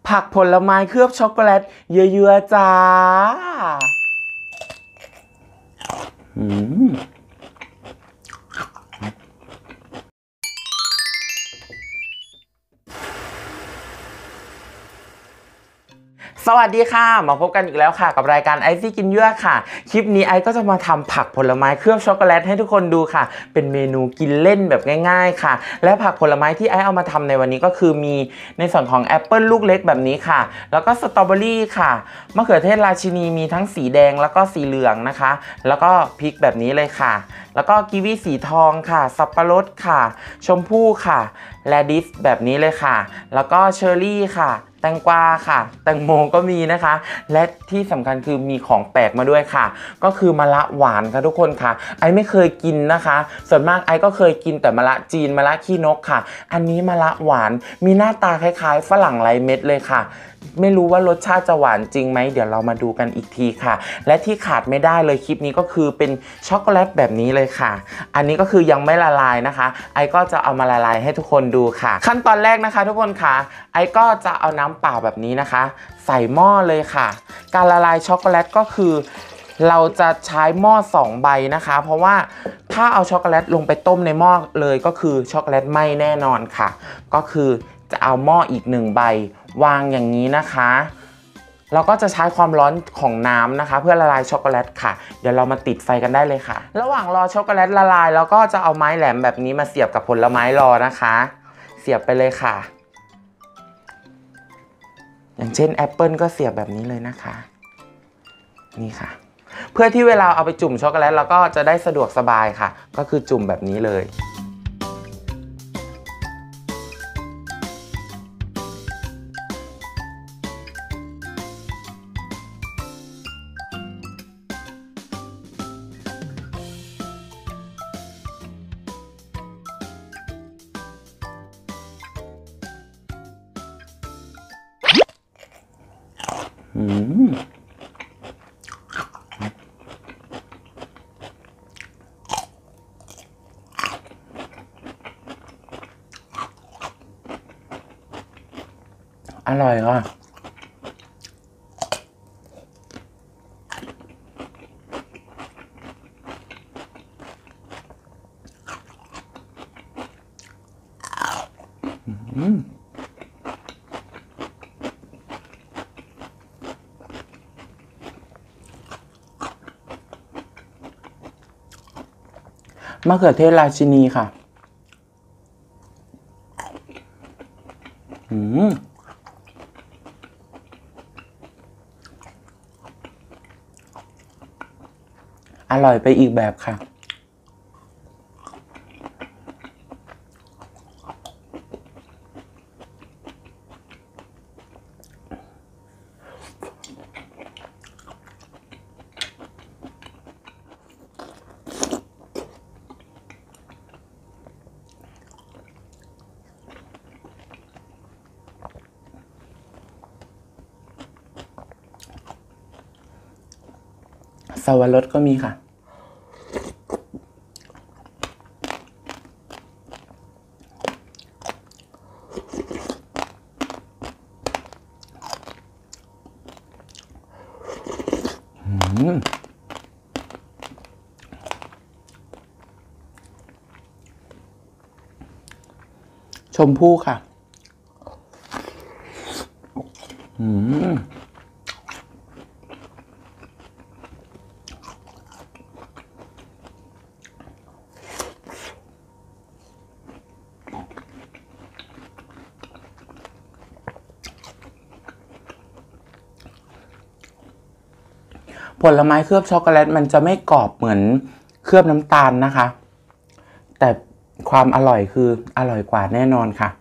ผักผลไม้เคลือบช็อกโกแลตเยอะๆจ้าสวัสดีค่ะมาพบกันอีกแล้วค่ะกับรายการไอซี่กินยั่วค่ะคลิปนี้ไอก็จะมาทำผักผลไม้เคลือบช็อกโกแลตให้ทุกคนดูค่ะเป็นเมนูกินเล่นแบบง่ายๆค่ะและผักผลไม้ที่ไอเอามาทำในวันนี้ก็คือมีในส่วนของแอปเปิลลูกเล็กแบบนี้ค่ะแล้วก็สตรอเบอรี่ค่ะมะเขือเทศราชินีมีทั้งสีแดงแล้วก็สีเหลืองนะคะแล้วก็พริกแบบนี้เลยค่ะแล้วก็กีวีสีทองค่ะสับปะรดค่ะชมพู่ค่ะแรดิสแบบนี้เลยค่ะแล้วก็เชอร์รี่ค่ะแตงกวาค่ะแตงโมก็มีนะคะและที่สำคัญคือมีของแปลกมาด้วยค่ะก็คือมะระหวานค่ะทุกคนค่ะไอไม่เคยกินนะคะส่วนมากไอก็เคยกินแต่มะระจีนมะระขี้นกค่ะอันนี้มะระหวานมีหน้าตาคล้ายๆฝรั่งไร้เม็ดเลยค่ะไม่รู้ว่ารสชาติจะหวานจริงไหมเดี๋ยวเรามาดูกันอีกทีค่ะและที่ขาดไม่ได้เลยคลิปนี้ก็คือเป็นช็อกโกแลตแบบนี้เลยค่ะอันนี้ก็คือยังไม่ละลายนะคะไอก็จะเอามาละลายให้ทุกคนดูค่ะขั้นตอนแรกนะคะทุกคนค่ะไอก็จะเอาน้ำเปล่าแบบนี้นะคะใส่หม้อเลยค่ะการละลายช็อกโกแลตก็คือเราจะใช้หม้อ2ใบนะคะเพราะว่าถ้าเอาช็อกโกแลตลงไปต้มในหม้อเลยก็คือช็อกโกแลตไหม้แน่นอนค่ะก็คือจะเอาหม้ออีก1ใบวางอย่างนี้นะคะเราก็จะใช้ความร้อนของน้ำนะคะเพื่อละลายช็อกโกแลตค่ะเดี๋ยวเรามาติดไฟกันได้เลยค่ะระหว่างรอช็อกโกแลตละลายเราก็จะเอาไม้แหลมแบบนี้มาเสียบกับผลไม้รอนะคะเสียบไปเลยค่ะอย่างเช่นแอปเปิลก็เสียบแบบนี้เลยนะคะนี่ค่ะเพื่อที่เวลาเอาไปจุ่มช็อกโกแลตเราก็จะได้สะดวกสบายค่ะก็คือจุ่มแบบนี้เลยอร่อยค่ะมะเขือเทศราชินีค่ะอร่อยไปอีกแบบค่ะสับปะรดก็มีค่ะชมพู่ค่ะผลไม้เคลือบช็อกโกแลตมันจะไม่กรอบเหมือนเคลือบน้ำตาลนะคะแต่ความอร่อยคืออร่อยกว่าแน่นอนค่ะ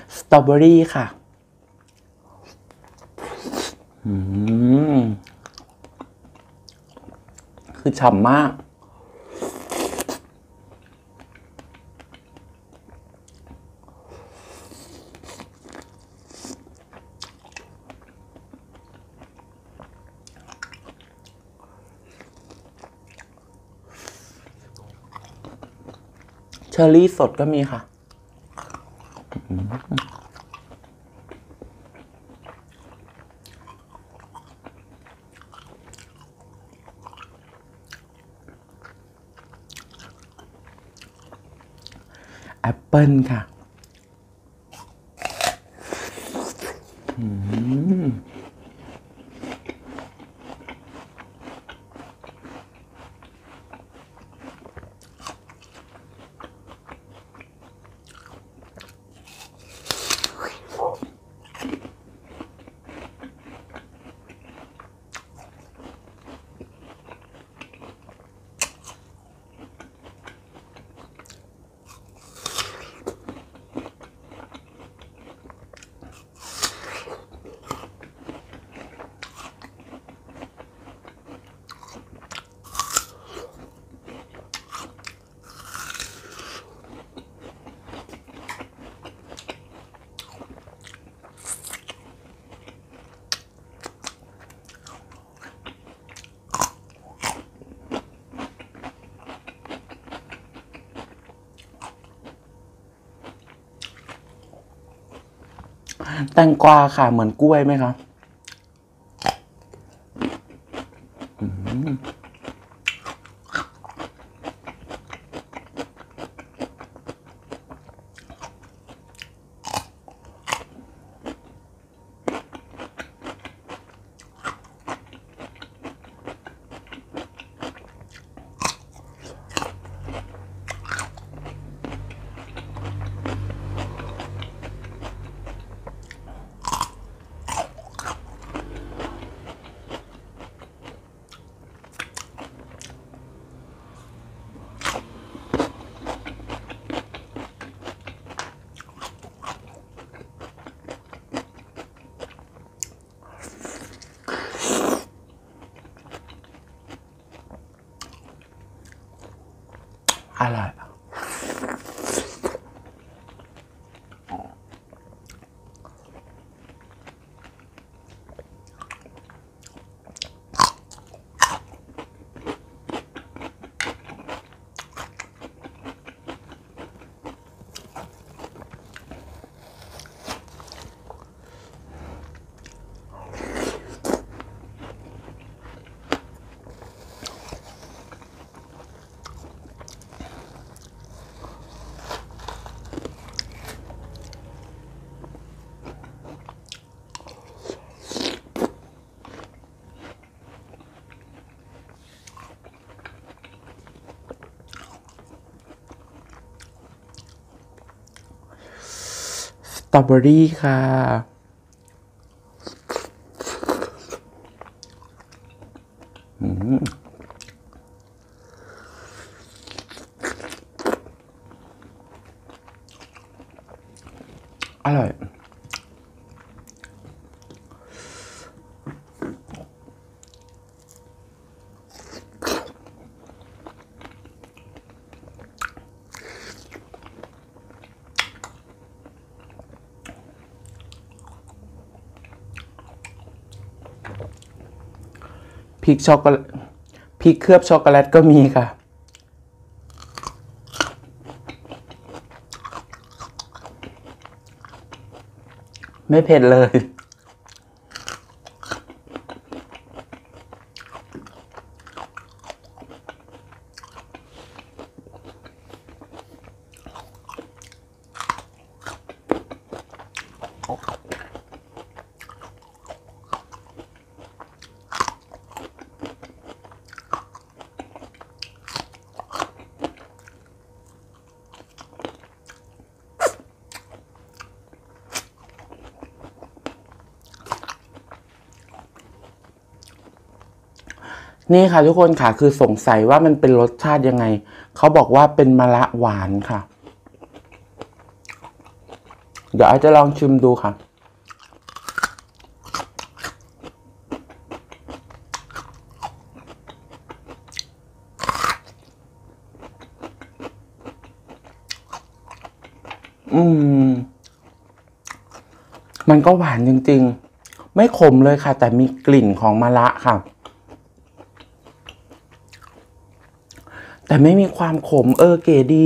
สตรอเบอรี่ค่ะคือฉ่ำมากเชอร์รี่สดก็มีค่ะแอปเปิลค่ะแตงกวาค่ะเหมือนกล้วยไหมคะอร่อยสตรอเบอรี่ค่ะอร่อยพริกช็อกโกแลตพริกเคลือบช็อกโกแลตก็มีค่ะไม่เผ็ดเลยนี่ค่ะทุกคนค่ะคือสงสัยว่ามันเป็นรสชาติยังไงเขาบอกว่าเป็นมะระหวานค่ะเดี๋ยวไอจะลองชิมดูค่ะมันก็หวานจริงๆไม่ขมเลยค่ะแต่มีกลิ่นของมะระค่ะแต่ไม่มีความขมเก๋ดี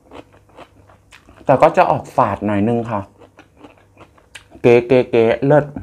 แต่ก็จะออกฝาดหน่อยนึงค่ะเก๋เลิศ